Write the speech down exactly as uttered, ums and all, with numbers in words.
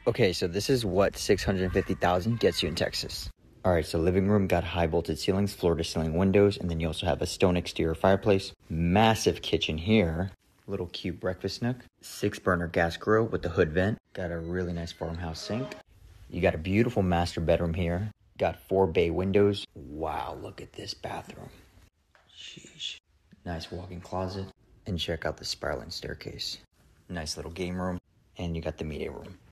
Okay, so this is what six hundred fifty thousand gets you in Texas. All right, so living room got high vaulted ceilings, floor to ceiling windows, and then you also have a stone exterior fireplace. Massive kitchen here. Little cute breakfast nook. Six burner gas grill with the hood vent. Got a really nice farmhouse sink. You got a beautiful master bedroom here. Got four bay windows. Wow, look at this bathroom. Sheesh. Nice walk-in closet. And check out the spiraling staircase. Nice little game room. And you got the media room.